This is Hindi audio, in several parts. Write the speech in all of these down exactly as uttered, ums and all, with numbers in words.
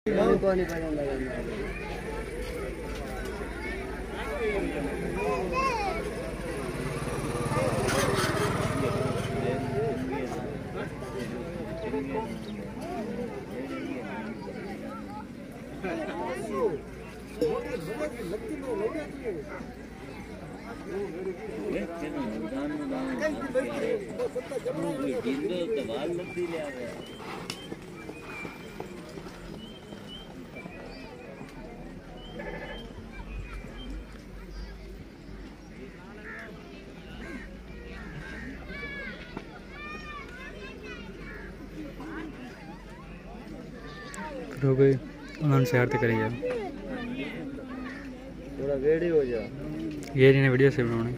हो गई उन्होंने शेयर तो करी यार थोड़ा वेड़ी हो जा ये नहीं वीडियो से बनानी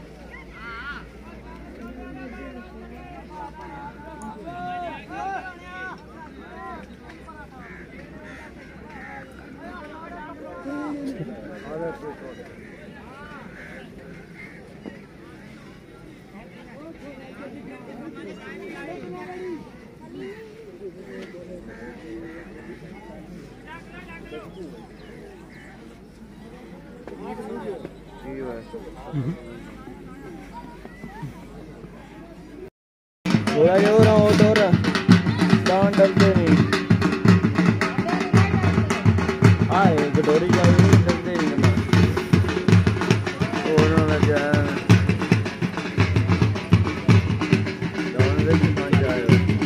थोड़ा ये हो रहा हो तो रहा कान डरते नहीं आए कटोरी चाहिए डरते नहीं ना और ना लगा दान से भी मान जाए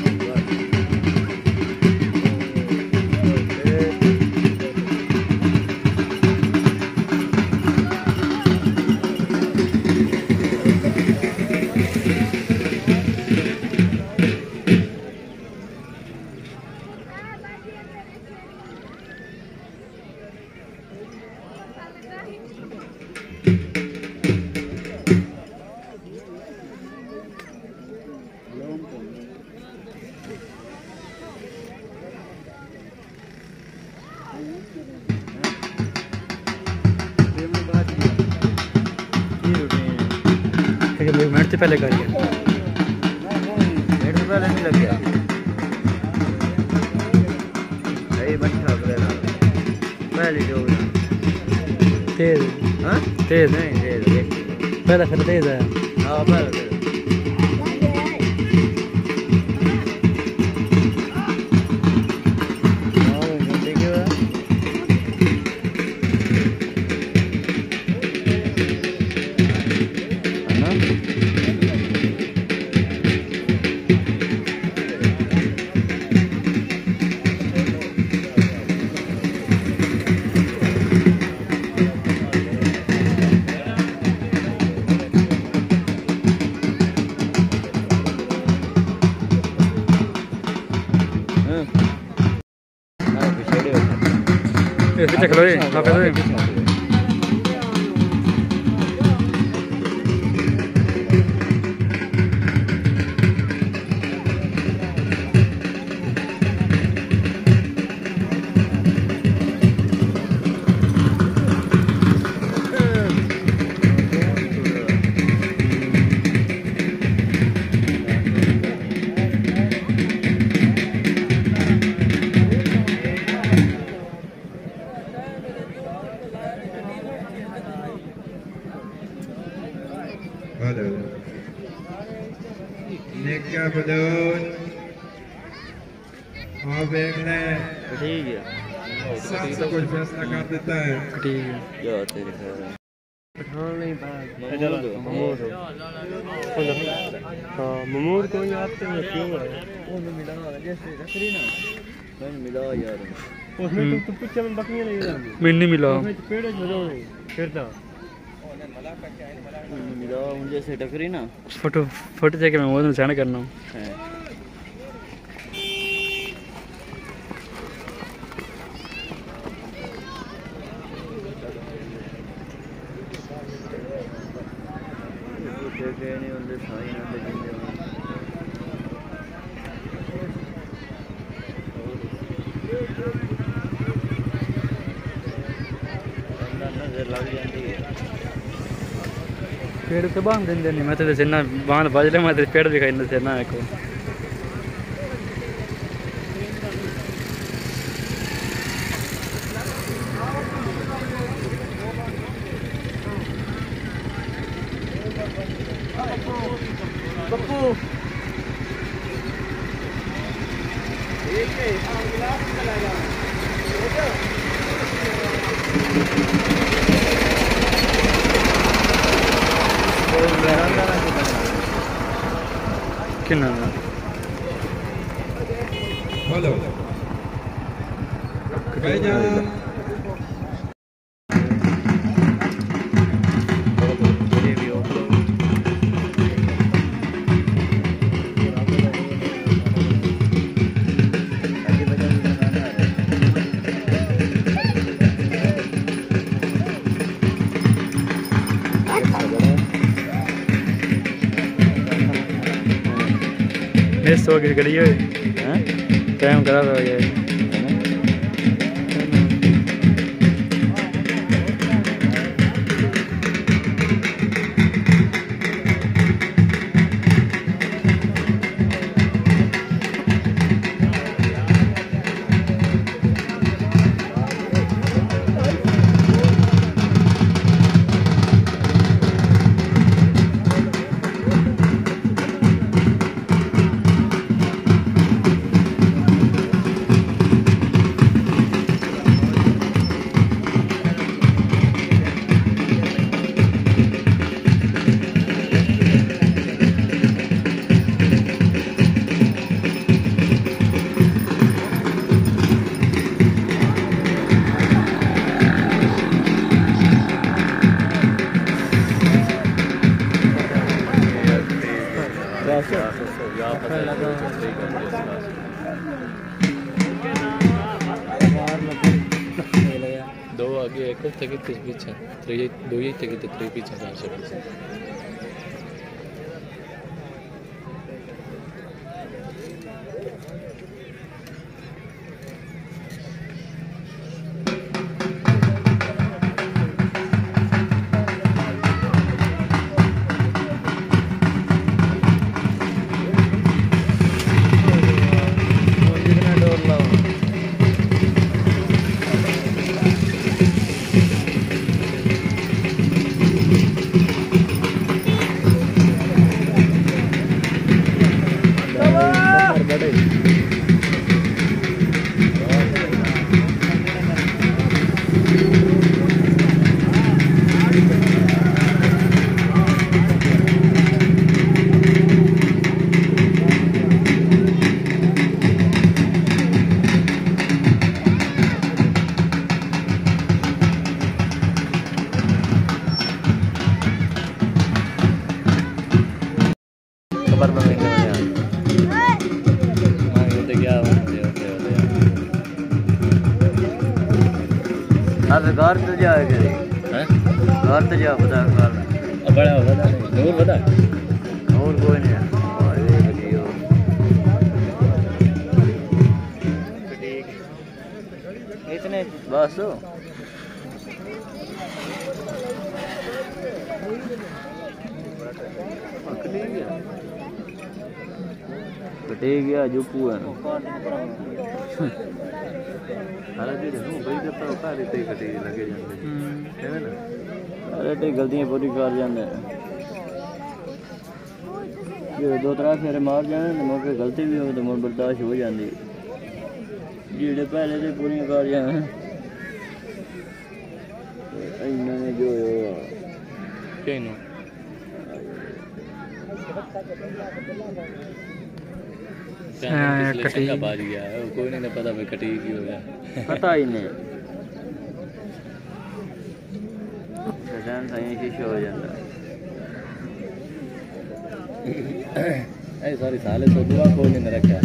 मिनट से पहले करिए मिनट से पहले नहीं लग गया सही बैठा पहले जो तेज हाँ तेज नहीं तेज पहले फिर तेज है हाँ पहले पीछे खलो जी हाँ पे ठीक है सब कुछ फैसला कर देता है ठीक है क्या तेरे खैर हाँ नहीं महमूद हाँ ममूद को आपसे क्यों है वो मिला जैसे रखरी ना मैंने मिला यार उसमें तो तो पीछे में बकरियां नहीं मैंने नहीं मिला पेड़ में फिर था मिला मुझे से टकरी ना फोटो फोटो चाहिए मैं वो सेंड करना हूँ नहीं होंगे साई ना जिंदे नजर लग जाती है पेड़ तो बांध देंगे नहीं मैं तो सिन्ना बांध बज ले मैं तो पेड़ दिखाई ना सिन्ना को कितना बोलो भाईजान मेस हो गई करी है हैं टाइम करा रहा है दो आगे एक ತೆಗಿತ್ತು पीछे थ्री दो ही ತೆಗಿತ್ತು थ्री पीछे चार से पीछे खबर में नहीं कर यार हां ये तो क्या होते होते होते यार अब घर तो जा करे हैं घर तो जा पता कर अब बड़ा बड़ा दूर बता और कोई नहीं और ये वीडियो ठीक इतने बस हो कटे गया जो पुआ हालांकि देखो भाई जब तक उतार देते कटे लगे जाते है ना अरे ते गलतियां पूरी कर जाते जो दो तरह फेरे मार जाने तो मौके गलती भी हो तो मुड़ बर्दाश्त हो जाती जेड़े पहले से पूरी कर जाए इन्होंने जो कहना कटी का बाज गया कोई नहीं पता भाई कटी की हो गया पता ही नहीं सजान सही शीशे हो जाता ऐ सॉरी साले तो दुआ कोई नहीं रखा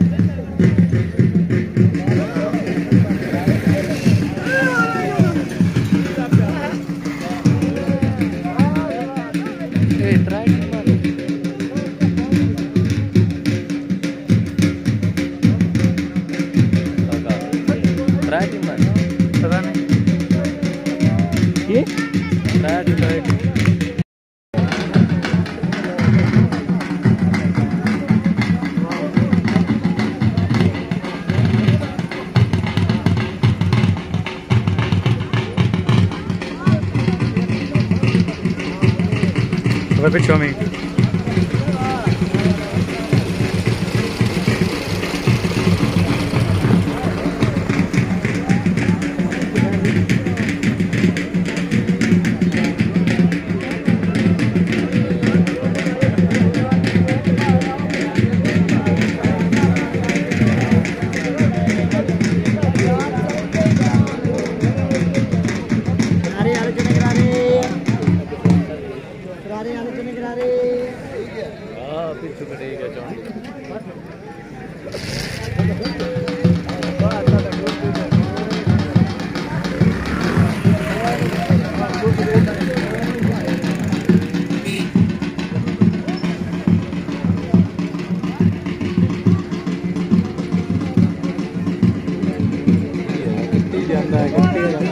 Show me. ट्राई करते हैं